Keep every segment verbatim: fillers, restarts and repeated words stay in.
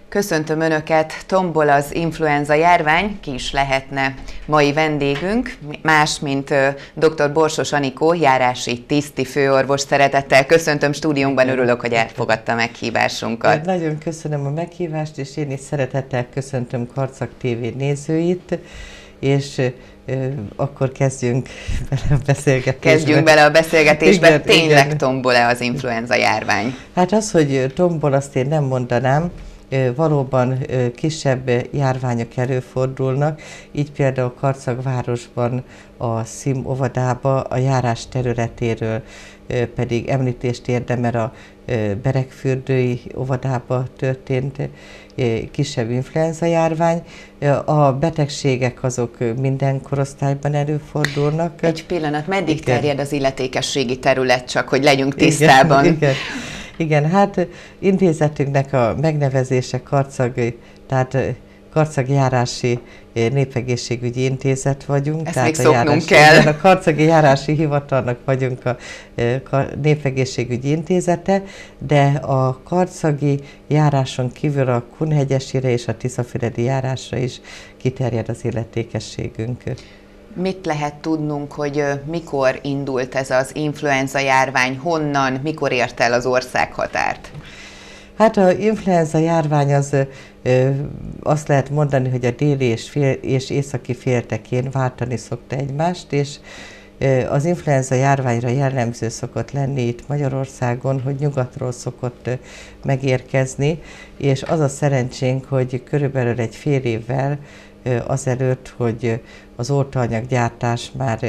Köszöntöm Önöket, tombol az influenza járvány, ki is lehetne mai vendégünk, más, mint dr. Borsos Anikó, járási tiszti főorvos. Szeretettel köszöntöm stúdiónkban, örülök, hogy elfogadta meghívásunkat. Hát nagyon köszönöm a meghívást, és én is szeretettel köszöntöm Karcag té vé nézőit, és akkor kezdjünk bele a beszélgetésbe. Kezdjünk bele a beszélgetésbe. Igen, Tényleg igen. tombol-e az influenza járvány? Hát az, hogy tombol, azt én nem mondanám. Valóban kisebb járványok előfordulnak, így például Karcagvárosban a Szim óvodába a járás területéről pedig említést érdemel a Beregfürdői óvodába történt kisebb influenza járvány. A betegségek azok minden korosztályban előfordulnak. Egy pillanat, meddig Igen. terjed az illetékességi terület, csak hogy legyünk tisztában? Igen, igen. Igen, hát intézetünknek a megnevezése Karcag, tehát Karcag Járási Népegészségügyi Intézet vagyunk. Ezt tehát még szoknunk járás, kell. Igen, a Karcagi Járási Hivatalnak vagyunk a Népegészségügyi Intézete, de a karcagi járáson kívül a Kunhegyesire és a Tiszafüredi járásra is kiterjed az illetékességünk. Mit lehet tudnunk, hogy mikor indult ez az influenza járvány, honnan, mikor ért el az országhatárt? Hát az influenza járvány az ö, azt lehet mondani, hogy a déli és, fél, és északi féltekén váltani szokta egymást, és ö, az influenza járványra jellemző szokott lenni itt Magyarországon, hogy nyugatról szokott ö, megérkezni, és az a szerencsénk, hogy körülbelül egy fél évvel ö, azelőtt, hogy az oltóanyaggyártás már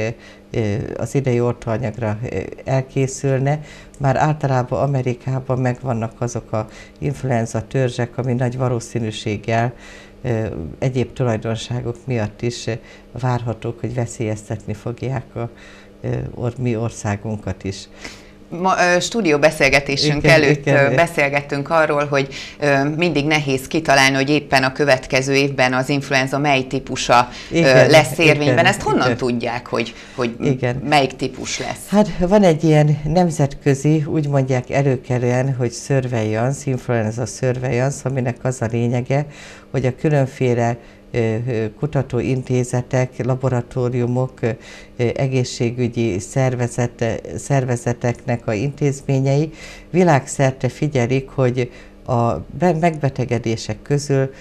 az idei oltóanyagra elkészülne, már általában Amerikában megvannak azok az influenza törzsek, ami nagy valószínűséggel egyéb tulajdonságok miatt is várhatók, hogy veszélyeztetni fogják a mi országunkat is. Ma stúdió beszélgetésünk igen, előtt igen. beszélgettünk arról, hogy mindig nehéz kitalálni, hogy éppen a következő évben az influenza mely típusa igen, lesz érvényben. Igen, Ezt honnan igen. tudják, hogy, hogy igen. melyik típus lesz? Hát van egy ilyen nemzetközi, úgy mondják előkelően, hogy surveillance, influenza surveillance, aminek az a lényege, hogy a különféle kutatóintézetek, laboratóriumok, egészségügyi szervezete, szervezeteknek a intézményei világszerte figyelik, hogy a megbetegedések közül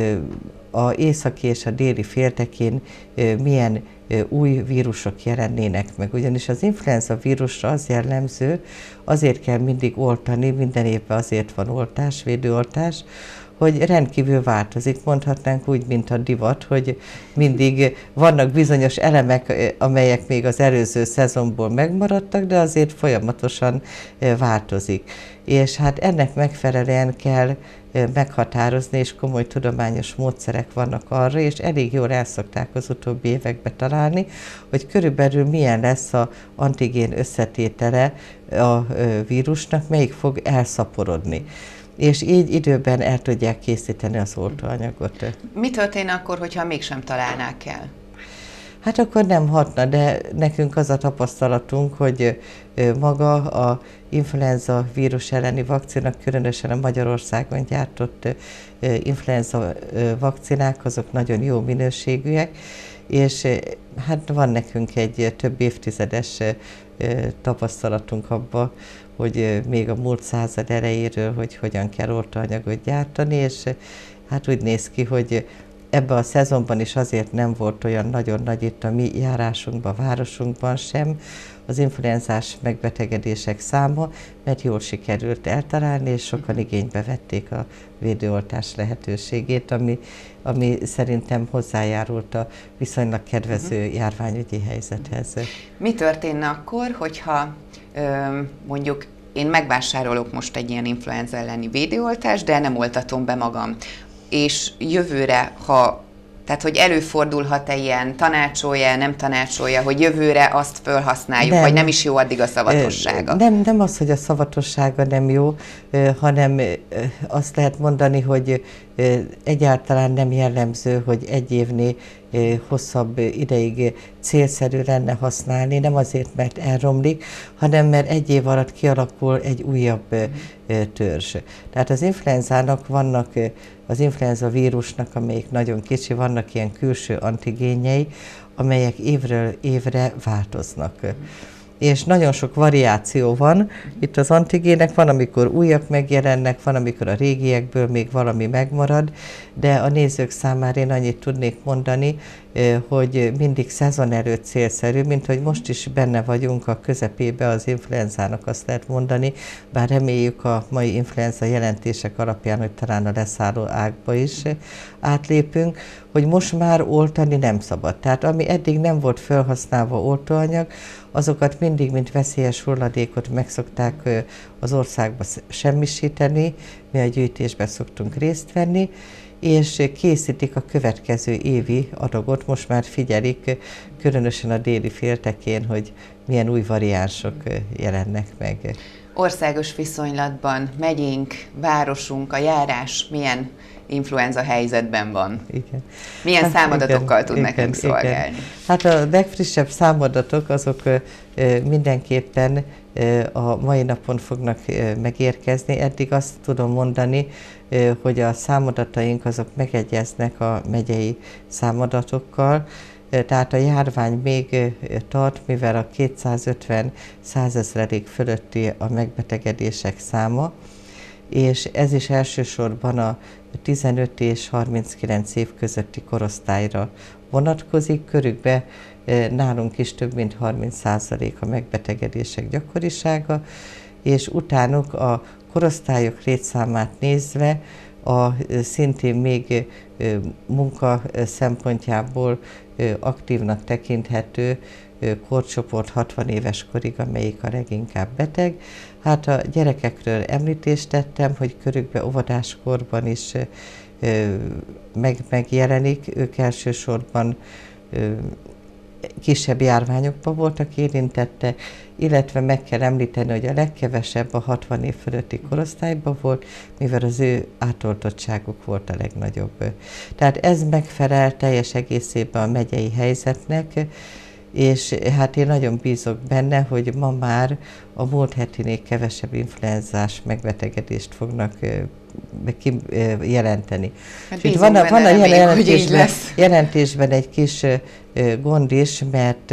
a északi és a déli féltekén milyen új vírusok jelennének meg. Ugyanis az influenza vírusra az jellemző, azért kell mindig oltani, minden évben azért van oltás, védőoltás, hogy rendkívül változik, mondhatnánk úgy, mint a divat, hogy mindig vannak bizonyos elemek, amelyek még az előző szezonból megmaradtak, de azért folyamatosan változik. És hát ennek megfelelően kell meghatározni, és komoly tudományos módszerek vannak arra, és elég jól el szokták az utóbbi években találni, hogy körülbelül milyen lesz az antigén összetétele a vírusnak, melyik fog elszaporodni. És így időben el tudják készíteni az oltóanyagot. Mi történne akkor, hogyha mégsem találnák el? Hát akkor nem hatna, de nekünk az a tapasztalatunk, hogy maga a influenza vírus elleni vakcina, különösen a Magyarországon gyártott influenza vakcinák, azok nagyon jó minőségűek, és hát van nekünk egy több évtizedes tapasztalatunk abban, hogy még a múlt század elejéről, hogy hogyan kell oltóanyagot gyártani, és hát úgy néz ki, hogy ebben a szezonban is azért nem volt olyan nagyon nagy itt a mi járásunkban, városunkban sem az influenzás megbetegedések száma, mert jól sikerült eltalálni, és sokan igénybe vették a védőoltás lehetőségét, ami, ami szerintem hozzájárult a viszonylag kedvező járványügyi helyzethez. Mi történne akkor, hogyha ö, mondjuk én megvásárolok most egy ilyen influenza elleni védőoltást, de nem oltatom be magam, és jövőre, ha Tehát, hogy előfordulhat-e ilyen, tanácsolja, nem tanácsolja, hogy jövőre azt felhasználjuk, nem. vagy nem is jó addig a szavatossága? Nem, nem az, hogy a szavatossága nem jó, hanem azt lehet mondani, hogy egyáltalán nem jellemző, hogy egy évnél hosszabb ideig célszerű lenne használni, nem azért, mert elromlik, hanem mert egy év alatt kialakul egy újabb törzs. Tehát az influenzának vannak, az influenza vírusnak, amelyik nagyon kicsi, vannak ilyen külső antigénjei, amelyek évről évre változnak. És nagyon sok variáció van. Itt az antigének van, amikor újak megjelennek, van, amikor a régiekből még valami megmarad, de a nézők számára én annyit tudnék mondani, hogy mindig szezon előtt célszerű, mint hogy most is benne vagyunk a közepébe az influenzának, azt lehet mondani, bár reméljük a mai influenza jelentések alapján, hogy talán a leszálló ágba is átlépünk, hogy most már oltani nem szabad. Tehát ami eddig nem volt felhasználva oltóanyag, azokat mindig, mint veszélyes hulladékot meg szokták az országba semmisíteni, mi a gyűjtésben szoktunk részt venni, és készítik a következő évi adagot, most már figyelik, különösen a déli féltekén, hogy milyen új variánsok jelennek meg. Országos viszonylatban megyénk, városunk, a járás milyen influenza helyzetben van? Igen. Milyen hát, számadatokkal igen, tud igen, nekünk igen. szolgálni? Hát a legfrissebb számadatok azok mindenképpen a mai napon fognak megérkezni. Eddig azt tudom mondani, hogy a számadataink azok megegyeznek a megyei számadatokkal, tehát a járvány még tart, mivel a kétszázötven-százezredik fölötti a megbetegedések száma, és ez is elsősorban a tizenöt és harminckilenc év közötti korosztályra vonatkozik. Körükben nálunk is több mint harminc százalék a megbetegedések gyakorisága, és utánuk a korosztályok létszámát nézve a szintén még munka szempontjából aktívnak tekinthető korcsoport hatvan éves korig, amelyik a leginkább beteg. Hát a gyerekekről említést tettem, hogy körükben óvodáskorban is meg, megjelenik, ők elsősorban kisebb járványokban voltak érintette, illetve meg kell említeni, hogy a legkevesebb a hatvan év fölötti korosztályban volt, mivel az ő átoltottságuk volt a legnagyobb. Tehát ez megfelel teljes egészében a megyei helyzetnek, és hát én nagyon bízok benne, hogy ma már a múlt hetinél kevesebb influenzás megbetegedést fognak jelenteni. Hát van a, van a jelentésben, jelentésben egy kis gond is, mert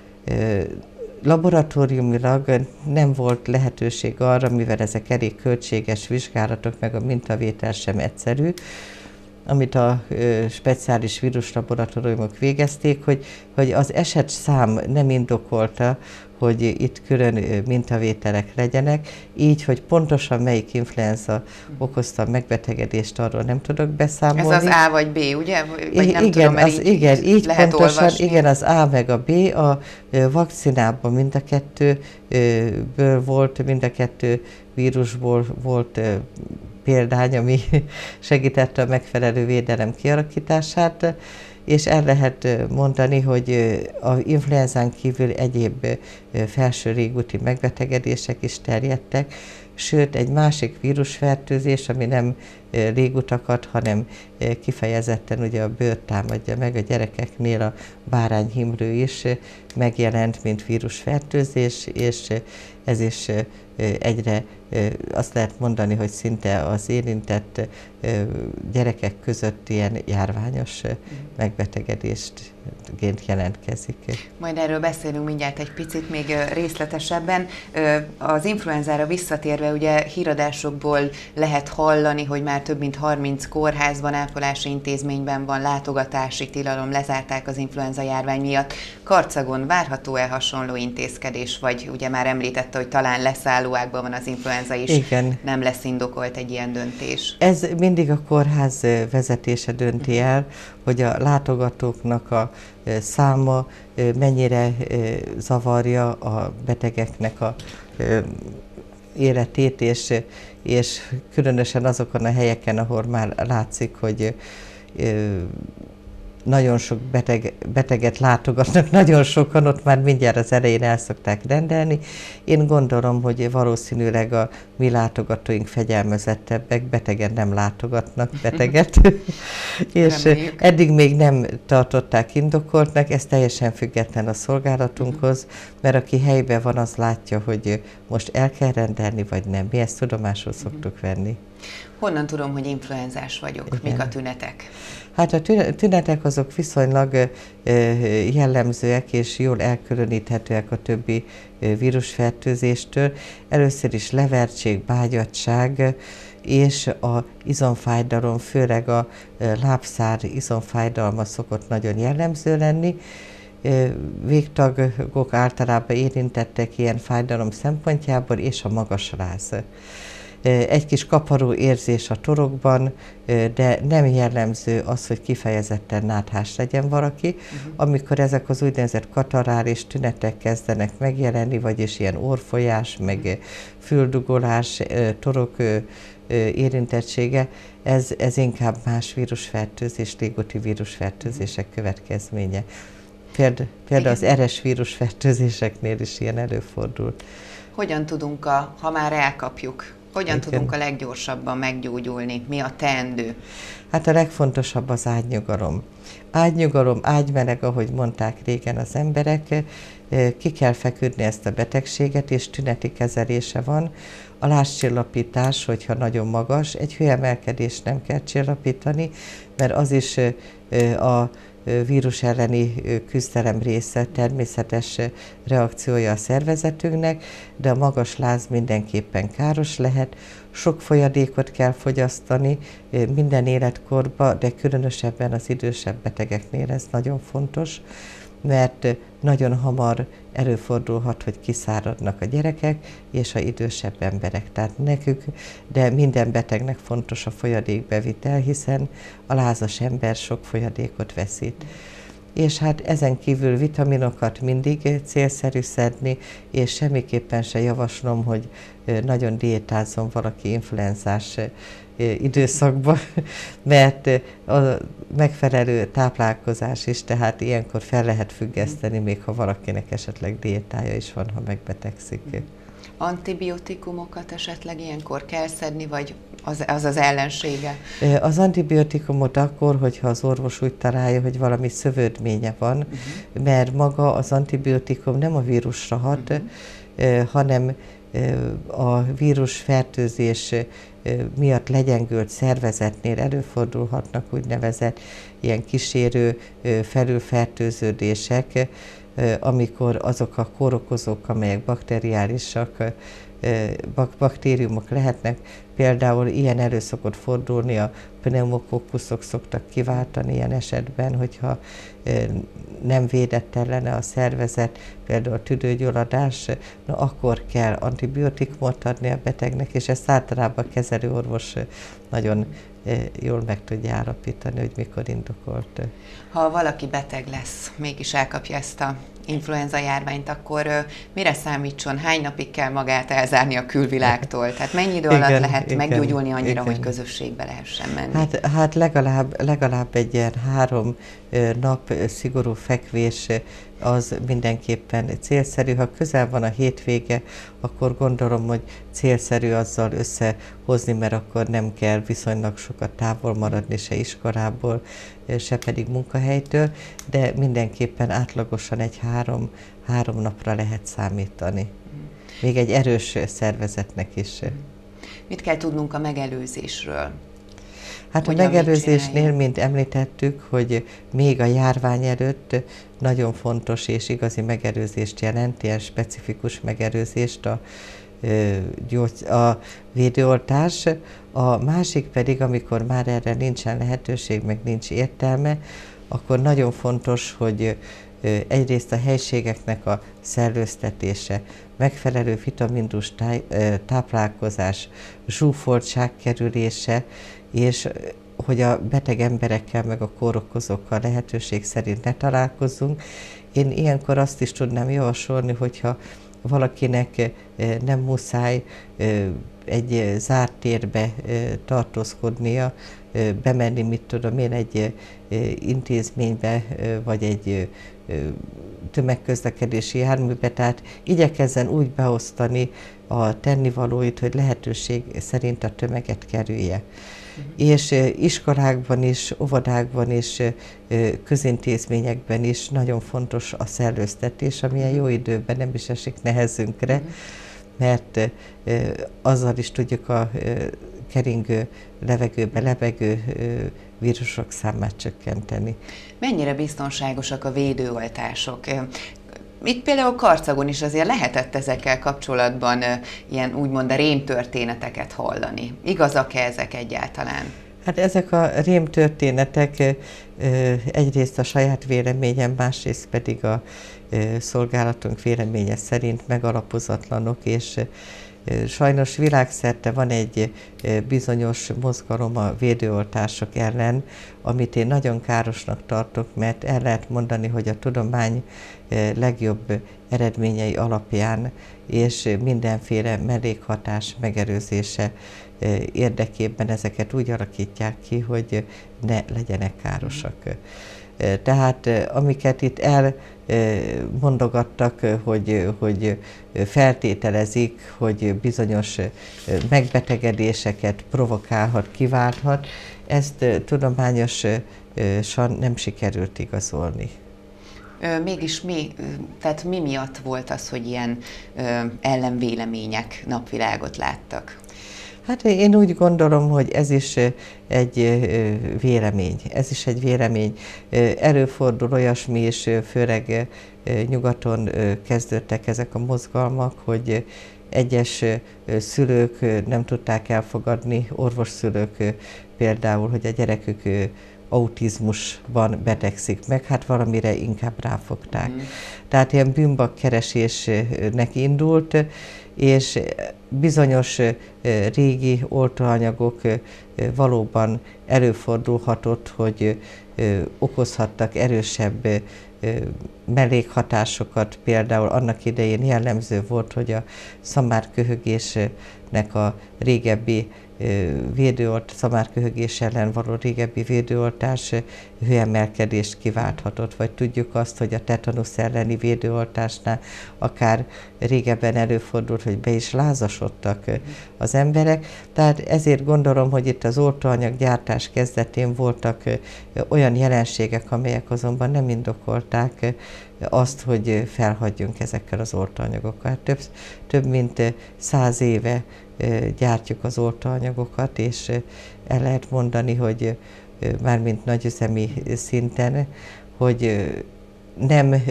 laboratóriumilag nem volt lehetőség arra, mivel ezek elég költséges vizsgálatok, meg a mintavétel sem egyszerű, amit a ö, speciális víruslaboratóriumok végezték, hogy, hogy az esetszám nem indokolta, hogy itt külön mintavételek legyenek, így, hogy pontosan melyik influenza okozta a megbetegedést, arról nem tudok beszámolni. Ez az A vagy B, ugye? Vagy nem igen, tudom, mert az, így igen, így lehet pontosan, olvasni. igen, az A meg a B, a vakcinában mind a kettőből volt, mind a kettő vírusból volt példány, ami segítette a megfelelő védelem kialakítását, és el lehet mondani, hogy az influenzán kívül egyéb felső régúti megbetegedések is terjedtek, sőt egy másik vírusfertőzés, ami nem régutakat, hanem kifejezetten ugye a bőrt támadja meg, a gyerekeknél a bárányhimlő is megjelent, mint vírusfertőzés, és ez is egyre azt lehet mondani, hogy szinte az érintett gyerekek között ilyen járványos megbetegedést jelentkezik. Majd erről beszélünk mindjárt egy picit még részletesebben. Az influenzára visszatérve, ugye híradásokból lehet hallani, hogy már több mint harminc kórházban, ápolási intézményben van látogatási tilalom, lezárták az influenza járvány miatt. Karcagon várható-e hasonló intézkedés, vagy ugye már említette, hogy talán leszállóágban van az influenza is, igen. Nem lesz indokolt egy ilyen döntés? Ez mindig a kórház vezetése dönti el, hogy a látogatóknak a száma mennyire zavarja a betegeknek a életét, és, és különösen azokon a helyeken, ahol már látszik, hogy nagyon sok beteg, beteget látogatnak, nagyon sokan, ott már mindjárt az elején el szokták rendelni. Én gondolom, hogy valószínűleg a mi látogatóink fegyelmezettebbek, betegen nem látogatnak beteget, és Reméljük. eddig még nem tartották indokoltnak, ez teljesen független a szolgálatunkhoz, mert aki helyben van, az látja, hogy most el kell rendelni, vagy nem. Mi ezt tudomásul szoktuk venni. Honnan tudom, hogy influenzás vagyok? Igen. Mik a tünetek? Hát a tünetek azok viszonylag jellemzőek és jól elkülöníthetőek a többi vírusfertőzéstől. Először is levertség, bágyadtság és a izomfájdalom, főleg a lábszár izomfájdalma szokott nagyon jellemző lenni. Végtagok általában érintettek ilyen fájdalom szempontjából, és a magas ráz. Egy kis kaparó érzés a torokban, de nem jellemző az, hogy kifejezetten náthás legyen valaki. Uh-huh. Amikor ezek az úgynevezett katarális tünetek kezdenek megjelenni, vagyis ilyen orrfolyás, meg füldugolás, torok érintettsége, ez, ez inkább más vírusfertőzés, légúti vírusfertőzések következménye. Például példa az eres vírusfertőzéseknél is ilyen előfordult. Hogyan tudunk, a, ha már elkapjuk, hogyan Igen. tudunk a leggyorsabban meggyógyulni? Mi a teendő? Hát a legfontosabb az ágynyugalom. Ágynyugalom, ágymeleg, ahogy mondták régen az emberek, ki kell feküdni ezt a betegséget, és tüneti kezelése van. A lázcsillapítás, hogyha nagyon magas, egy hőemelkedést nem kell csillapítani, mert az is a vírus elleni küzdelem része, természetes reakciója a szervezetünknek, de a magas láz mindenképpen káros lehet. Sok folyadékot kell fogyasztani minden életkorban, de különösebben az idősebb betegeknél ez nagyon fontos, mert nagyon hamar előfordulhat, hogy kiszáradnak a gyerekek és az idősebb emberek. Tehát nekük, de minden betegnek fontos a folyadékbevitel, hiszen a lázas ember sok folyadékot veszít. És hát ezen kívül vitaminokat mindig célszerű szedni, és semmiképpen se javaslom, hogy nagyon diétázzon valaki influenzás időszakban, mert a megfelelő táplálkozás is, tehát ilyenkor fel lehet függeszteni, még ha valakinek esetleg diétája is van, ha megbetegszik. Antibiotikumokat esetleg ilyenkor kell szedni, vagy az az, az ellensége? Az antibiotikumot akkor, hogyha az orvos úgy találja, hogy valami szövődménye van, uh-huh. mert maga az antibiotikum nem a vírusra hat, uh-huh. hanem a vírusfertőzés miatt legyengült szervezetnél előfordulhatnak úgynevezett ilyen kísérő felülfertőződések, amikor azok a kórokozók, amelyek bakteriálisak, baktériumok lehetnek, például ilyen elő szokott fordulni, a pneumokokkuszok szoktak kiváltani ilyen esetben, hogyha nem védett ellene a szervezet, például tüdőgyulladás, na akkor kell antibiotikumot adni a betegnek, és ezt általában a kezelőorvos nagyon jól meg tudja állapítani, hogy mikor indokolt. Ha valaki beteg lesz, mégis elkapja ezt a influenza járványt, akkor mire számítson? Hány napig kell magát elzárni a külvilágtól? Tehát mennyi idő alatt igen, lehet igen, meggyógyulni annyira, igen. hogy közösségbe lehessen menni? Hát, hát legalább, legalább egy ilyen három nap szigorú fekvés az mindenképpen célszerű. Ha közel van a hétvége, akkor gondolom, hogy célszerű azzal összehozni, mert akkor nem kell viszonylag sokat távol maradni se iskolából, se pedig munkahelytől, de mindenképpen átlagosan egy három, három napra lehet számítani. Még egy erős szervezetnek is. Mit kell tudnunk a megelőzésről? Hát a megelőzésnél, mint említettük, hogy még a járvány előtt nagyon fontos és igazi megelőzést jelent, ilyen specifikus megelőzést a, a védőoltás. A másik pedig, amikor már erre nincsen lehetőség, meg nincs értelme, akkor nagyon fontos, hogy egyrészt a helységeknek a szellőztetése, megfelelő vitamindús táplálkozás, zsúfoltság kerülése, és hogy a beteg emberekkel meg a kórokozókkal lehetőség szerint ne találkozzunk. Én ilyenkor azt is tudnám javasolni, hogyha valakinek nem muszáj egy zárt térbe tartózkodnia, bemenni, mit tudom én, egy intézménybe, vagy egy tömegközlekedési járműbe, tehát igyekezzen úgy beosztani a tennivalóit, hogy lehetőség szerint a tömeget kerülje. Uh-huh. És iskolákban is, óvodákban is, közintézményekben is nagyon fontos a szellőztetés, ami a jó időben nem is esik nehezünkre, uh-huh. mert azzal is tudjuk a keringő levegőbe lebegő vírusok számát csökkenteni. Mennyire biztonságosak a védőoltások? Itt például Karcagon is azért lehetett ezekkel kapcsolatban ilyen úgymond a rémtörténeteket hallani. Igazak-e ezek egyáltalán? Hát ezek a rémtörténetek egyrészt a saját véleményem, másrészt pedig a szolgálatunk véleménye szerint megalapozatlanok, és sajnos világszerte van egy bizonyos mozgalom a védőoltások ellen, amit én nagyon károsnak tartok, mert el lehet mondani, hogy a tudomány legjobb eredményei alapján és mindenféle mellékhatás megelőzése érdekében ezeket úgy alakítják ki, hogy ne legyenek károsak. Tehát amiket itt elmondogattak, hogy, hogy feltételezik, hogy bizonyos megbetegedéseket provokálhat, kiválthat, ezt tudományosan nem sikerült igazolni. Mégis mi, tehát mi miatt volt az, hogy ilyen ellenvélemények napvilágot láttak? Hát én úgy gondolom, hogy ez is egy vélemény, ez is egy vélemény. Előfordul olyasmi, és főleg nyugaton kezdődtek ezek a mozgalmak, hogy egyes szülők nem tudták elfogadni, orvosszülők például, hogy a gyerekük autizmusban betegszik meg, hát valamire inkább ráfogták. Mm. Tehát ilyen bűnbakkeresésnek indult, és bizonyos régi oltóanyagok valóban előfordulhatott, hogy okozhattak erősebb mellékhatásokat. Például annak idején jellemző volt, hogy a szamárköhögésnek a régebbi védőolt, szamárköhögés ellen való régebbi védőoltás hőemelkedést kiválthatott, vagy tudjuk azt, hogy a tetanusz elleni védőoltásnál akár régebben előfordult, hogy be is lázasodtak az emberek. Tehát ezért gondolom, hogy itt az oltóanyag gyártás kezdetén voltak olyan jelenségek, amelyek azonban nem indokolták azt, hogy felhagyjunk ezekkel az oltóanyagokkal. Több, több mint száz éve gyártjuk az oltóanyagokat, és el lehet mondani, hogy mármint nagyüzemi szinten, hogy nem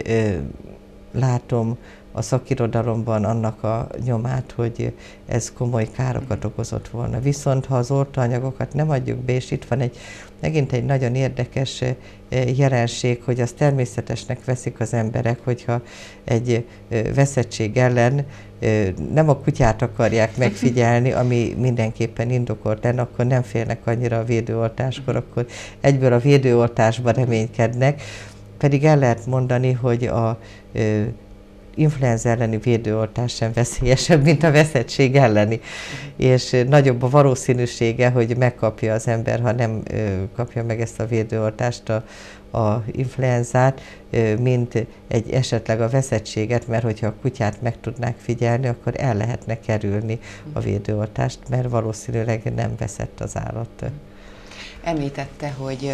látom a szakirodalomban annak a nyomát, hogy ez komoly károkat okozott volna. Viszont ha az oltóanyagokat nem adjuk be, és itt van egy, megint egy nagyon érdekes jelenség, hogy azt természetesnek veszik az emberek, hogyha egy veszettség ellen nem a kutyát akarják megfigyelni, ami mindenképpen indokolt lenne, akkor nem félnek annyira a védőoltáskor, akkor egyből a védőoltásban reménykednek. Pedig el lehet mondani, hogy a influenza elleni védőoltás sem veszélyesebb, mint a veszettség elleni. És nagyobb a valószínűsége, hogy megkapja az ember, ha nem kapja meg ezt a védőoltást, a, a influenzát, mint egy esetleg a veszettséget, mert hogyha a kutyát meg tudnák figyelni, akkor el lehetne kerülni a védőoltást, mert valószínűleg nem veszett az állat. Említette, hogy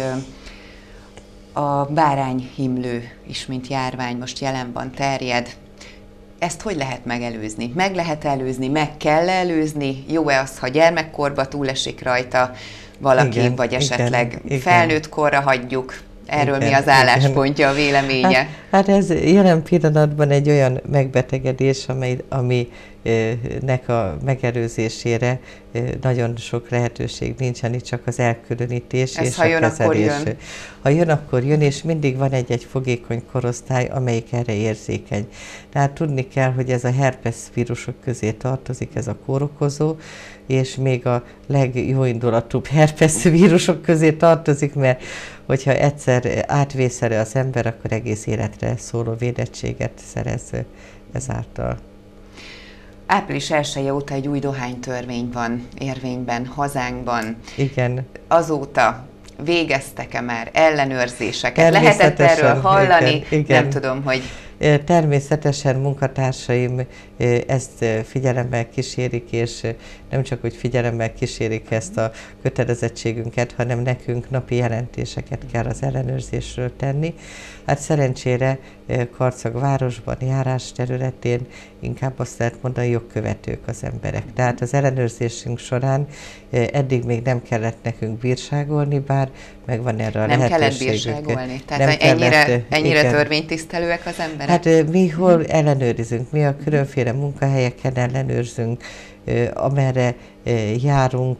a bárányhimlő is, mint járvány most jelen van, terjed. Ezt hogy lehet megelőzni? Meg lehet előzni, meg kell előzni? Jó-e az, ha gyermekkorba túlesik rajta valaki, igen, vagy esetleg igen, felnőtt korra hagyjuk? Erről igen, mi az álláspontja, igen. A véleménye? Hát, hát ez jelen pillanatban egy olyan megbetegedés, amely, aminek a megelőzésére nagyon sok lehetőség nincsen, itt csak az elkülönítés ez és ha a jön, kezelés. Akkor jön. Ha jön, akkor jön, és mindig van egy-egy fogékony korosztály, amelyik erre érzékeny. Tehát tudni kell, hogy ez a herpes vírusok közé tartozik, ez a kórokozó, és még a legjóindulatúbb herpes vírusok közé tartozik, mert hogyha egyszer átvészeli az ember, akkor egész életre szóló védettséget szerez ezáltal. április elseje óta egy új dohánytörvény van érvényben hazánkban. Igen. Azóta végeztek-e már ellenőrzéseket? Lehetett erről hallani? Igen, igen. Nem tudom, hogy... Természetesen munkatársaim ezt figyelemmel kísérik, és nem csak, hogy figyelemmel kísérik ezt a kötelezettségünket, hanem nekünk napi jelentéseket kell az ellenőrzésről tenni. Hát szerencsére Karcag városban, járás területén inkább azt lehet mondani, jogkövetők az emberek. Tehát az ellenőrzésünk során eddig még nem kellett nekünk bírságolni, bár megvan erre a nem lehetőségünk. Nem kellett bírságolni? Tehát nem ennyire, kellett, ennyire törvénytisztelőek az emberek? Hát mi hol ellenőrizünk, mi a különféle munkahelyeken ellenőrzünk, amerre járunk,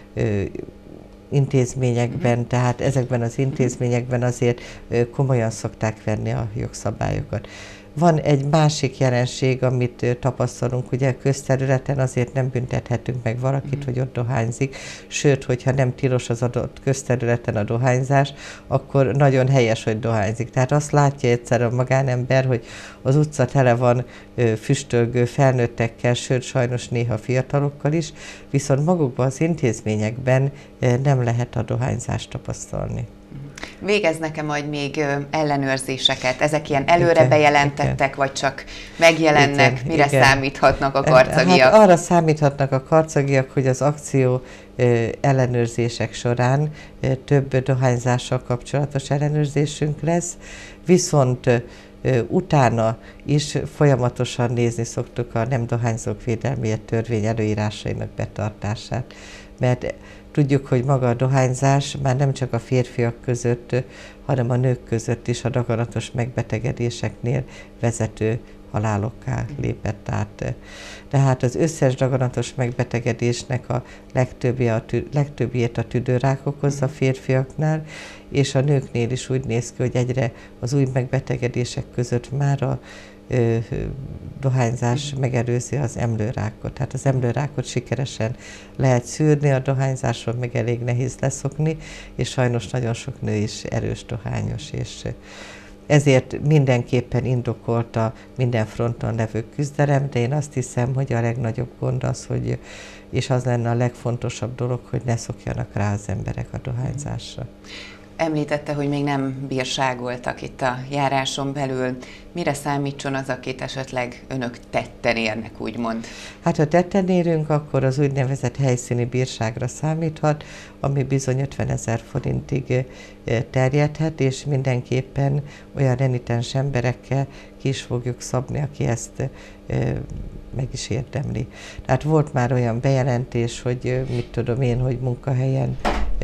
intézményekben, tehát ezekben az intézményekben azért komolyan szokták venni a jogszabályokat. Van egy másik jelenség, amit tapasztalunk, ugye közterületen azért nem büntethetünk meg valakit, mm. hogy ott dohányzik, sőt, hogyha nem tilos az adott közterületen a dohányzás, akkor nagyon helyes, hogy dohányzik. Tehát azt látja egyszer a magánember, hogy az utca tele van füstölgő felnőttekkel, sőt, sajnos néha fiatalokkal is, viszont magukban az intézményekben nem lehet a dohányzást tapasztalni. Végeznek-e majd még ellenőrzéseket? Ezek ilyen előre igen, bejelentettek, igen. vagy csak megjelennek? Igen, Mire igen. számíthatnak a karcagiak? Hát arra számíthatnak a karcagiak, hogy az akció ellenőrzések során több dohányzással kapcsolatos ellenőrzésünk lesz, viszont utána is folyamatosan nézni szoktuk a nem dohányzók védelmiért törvény előírásainak betartását, mert tudjuk, hogy maga a dohányzás már nem csak a férfiak között, hanem a nők között is a daganatos megbetegedéseknél vezető halálokká lépett át. Tehát az összes daganatos megbetegedésnek a legtöbbje a tü- legtöbbjét a tüdőrák okozza a férfiaknál, és a nőknél is úgy néz ki, hogy egyre az új megbetegedések között már a ö, dohányzás megelőzi az emlőrákot. Tehát az emlőrákot sikeresen lehet szűrni, a dohányzásról meg elég nehéz leszokni, és sajnos nagyon sok nő is erős dohányos, és ezért mindenképpen indokolt a minden fronton levő küzdelem, de én azt hiszem, hogy a legnagyobb gond az, hogy, és az lenne a legfontosabb dolog, hogy ne szokjanak rá az emberek a dohányzásra. Említette, hogy még nem bírságoltak itt a járáson belül. Mire számítson az, akit esetleg önök tetten érnek, úgymond? Hát ha tetten érünk, akkor az úgynevezett helyszíni bírságra számíthat, ami bizony ötvenezer forintig terjedhet, és mindenképpen olyan renitens emberekkel ki is fogjuk szabni, aki ezt meg is érdemli. Tehát volt már olyan bejelentés, hogy mit tudom én, hogy munkahelyen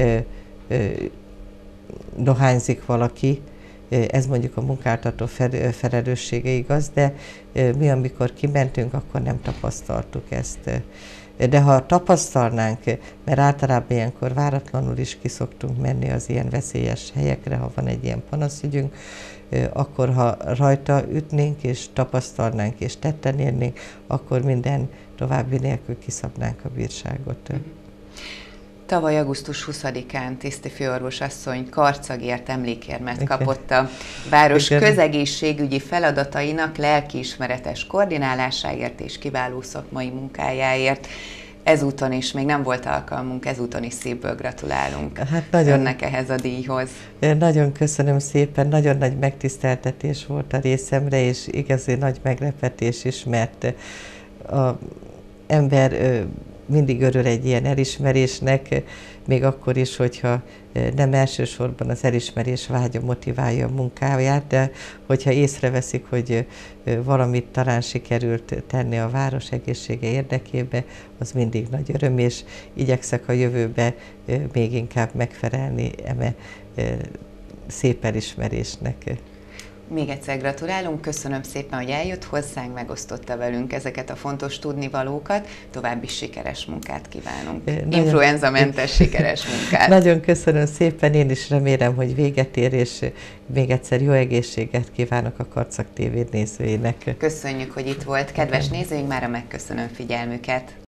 dohányzik valaki, ez mondjuk a munkáltató felelőssége, igaz, de mi, amikor kimentünk, akkor nem tapasztaltuk ezt. De ha tapasztalnánk, mert általában ilyenkor váratlanul is kiszoktunk menni az ilyen veszélyes helyekre, ha van egy ilyen panaszügyünk, akkor ha rajta ütnénk, és tapasztalnánk, és tetten érnénk, akkor minden további nélkül kiszabnánk a bírságot. Tavaly augusztus huszadikán Tiszti főorvos asszony karcagért emlékérmet kapott a város Igen. közegészségügyi feladatainak lelkiismeretes koordinálásáért és kiváló szakmai munkájáért. Ezúton is, még nem volt alkalmunk, ezúton is szívből gratulálunk hát nagyon, önnek ehhez a díjhoz. Nagyon köszönöm szépen, nagyon nagy megtiszteltetés volt a részemre, és igazi nagy meglepetés is, mert az ember mindig örül egy ilyen elismerésnek, még akkor is, hogyha nem elsősorban az elismerés vágya motiválja a munkáját, de hogyha észreveszik, hogy valamit talán sikerült tenni a város egészsége érdekébe, az mindig nagy öröm, és igyekszek a jövőbe még inkább megfelelni eme szép elismerésnek. Még egyszer gratulálunk, köszönöm szépen, hogy eljött hozzánk, megosztotta velünk ezeket a fontos tudnivalókat, további sikeres munkát kívánunk. Influenzamentes sikeres munkát. Nagyon köszönöm szépen, én is remélem, hogy véget ér, és még egyszer jó egészséget kívánok a Karcag té vé nézőinek. Köszönjük, hogy itt volt. Kedves nézőink, mára megköszönöm figyelmüket.